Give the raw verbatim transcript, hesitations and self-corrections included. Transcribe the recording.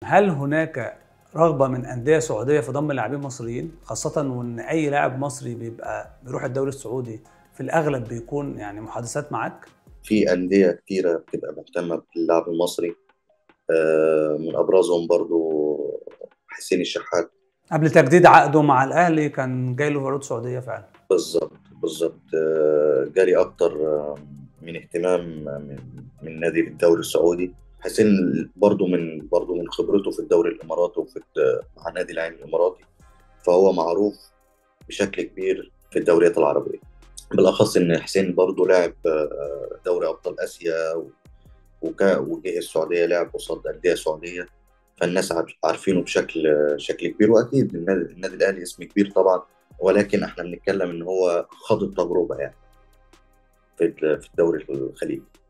هل هناك رغبة من أندية سعودية في ضم لاعبين مصريين، خاصة وإن أي لاعب مصري بيبقى بيروح الدوري السعودي في الأغلب بيكون يعني محادثات معاك؟ في أندية كتيرة بتبقى مهتمة باللاعب المصري. آه، من أبرزهم برضو حسين الشحات. قبل تجديد عقده مع الأهلي كان جاي له عروض سعودية فعلا. بالظبط بالظبط. آه، جالي أكتر آه، من اهتمام من من نادي الدوري السعودي. حسين برضو من برضو من خبرته في الدوري الإماراتي وفي الد- مع النادي العين الإماراتي، فهو معروف بشكل كبير في الدوريات العربية. بالأخص إن حسين برضو لعب آه، دوري أبطال آسيا، وكا- وجه السعودية لعب قصاد أندية سعودية. فالناس عارف- عارفينه بشكل شكل كبير. واكيد النادي, النادي الاهلي اسم كبير طبعا، ولكن احنا بنتكلم ان هو خاض التجربه يعني في في الدوري الخليجي.